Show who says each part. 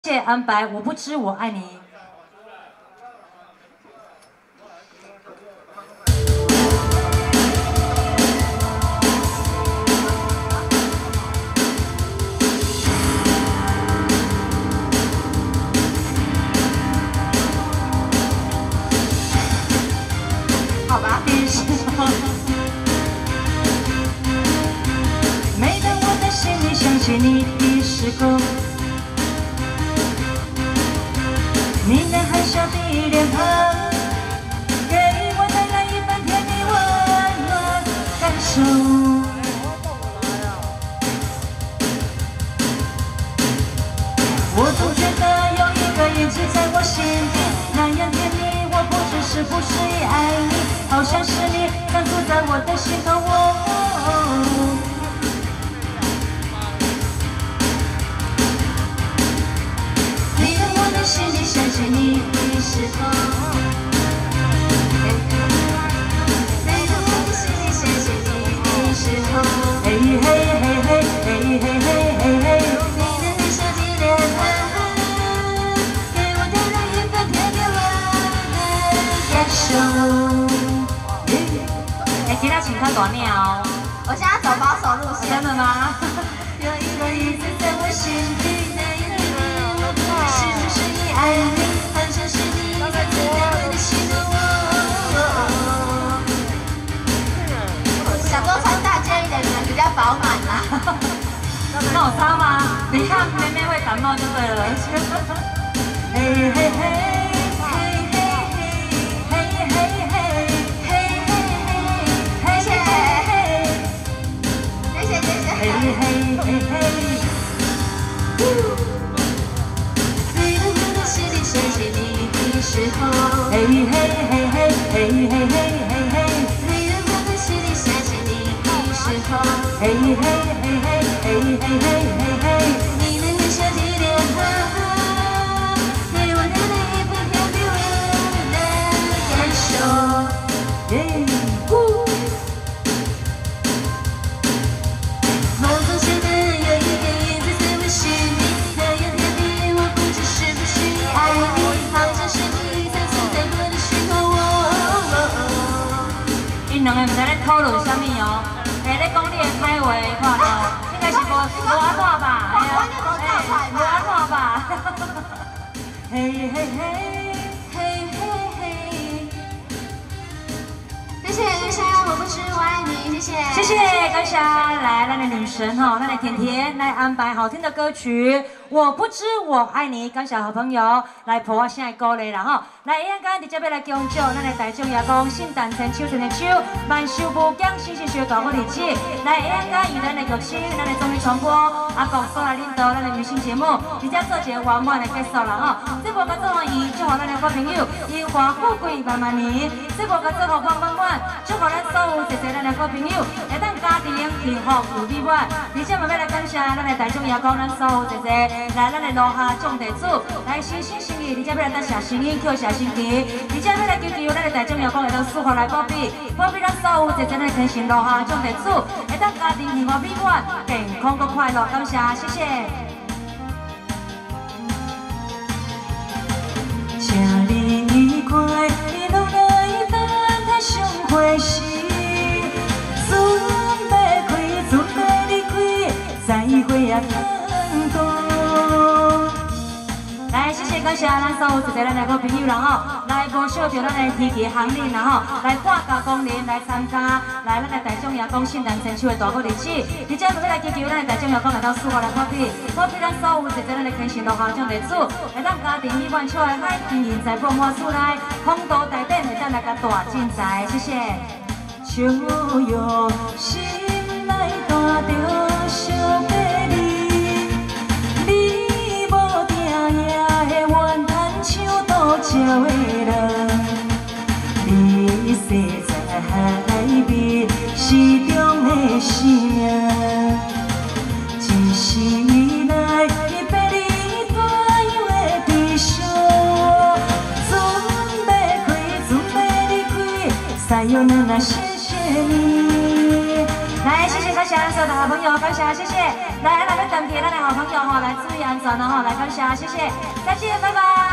Speaker 1: 谢安排，我不知我爱你。好吧，每当我的心里想起你的时候。 你那含笑的脸庞，给我带来一份甜蜜温暖感受。我总觉得有一个印记在我心底，那样甜蜜，我不知是不是已爱你，好像是你暂住在我的心头。你在我的心里想起你的时候，每当我的心里想起你的时候，嘿嘿嘿嘿嘿嘿嘿嘿，你的微笑的脸庞，给我带来一份甜蜜温暖感受。今天请看大鸟哦，
Speaker 2: 我现在走保守路线。
Speaker 1: 真的吗？有一个影子在我心底。 是不是已爱你？好像是你在我的心头。
Speaker 2: 想说穿大件一点，可能比较饱满啦。
Speaker 1: 那有差吗？你看妹妹会感冒就对了。嘿嘿嘿。 时候，嘿嘿嘿嘿嘿嘿嘿嘿嘿，每当我的心里想起你的时候，嘿嘿嘿嘿嘿嘿嘿嘿，你那微笑的脸庞，给我带来一份甜蜜温暖感受。耶，我总觉得有一个影子在我心里，那样甜蜜，我不知是不是已爱你，好像是。 因两个唔知咧讨论啥物哦，咧讲你的歹话，看哦，应该是无安怎吧？哎呀，无安怎吧？嘿嘿嘿嘿嘿嘿！
Speaker 2: 谢谢玉山，我不知我爱你，谢谢。
Speaker 1: 谢谢感谢，来，咱的女神哈，咱的甜甜来安排好听的歌曲。 我不知我爱你，感谢好朋友来陪我声的鼓励啦吼！来，一阵间直接要来恭祝咱的大众爷公圣诞千秋天的秋，万寿无疆，新新岁大好日子。来，一阵间以咱的乐器，咱的综艺传播，阿公所来领导咱的明星节目，直接做一个圆满的结束啦吼！这个甲做欢喜，祝福咱的好朋友荣华富贵万万年。这个甲做好满满满，祝福咱所有一切咱的好朋友，会当家庭幸福有美满。而且嘛要来感谢咱的大众爷公，咱所有一切。 来，咱的落下种地主来新新生意，而且要来咱写新语，叫写新旗，而且要来求求咱的大众员工会当舒服来保庇，保庇咱所有一咱的天生落下种地主，会当家庭幸福美满、健康佮快乐，感谢，谢谢。请你快落来等待上回时，船要开，船要离开，再会啊！ 来，谢谢感谢咱所有一个咱的好朋友啦吼，来无少着咱的天气行列啦吼，来半价光临来参加，来咱的大众爷公圣诞千秋的大好日子，而且要来求求咱的大众爷公来到舒服来保庇，保庇咱所有一个咱的天生落下种地主，会当家庭美满笑的海，金银财宝满厝内，风度大典会当来甲大进财，谢谢。笑容心内带着小美丽。 鸟的人，你生在海边，是中的生命。一时来，别离大洋的悲伤。船要开，船要离开，撒由那拉，谢谢你。来，谢谢。 感谢所有的好朋友，感谢谢谢。来，那边等别咱的好朋友哈，来注意安全了哈，来感谢谢谢，再见，拜拜。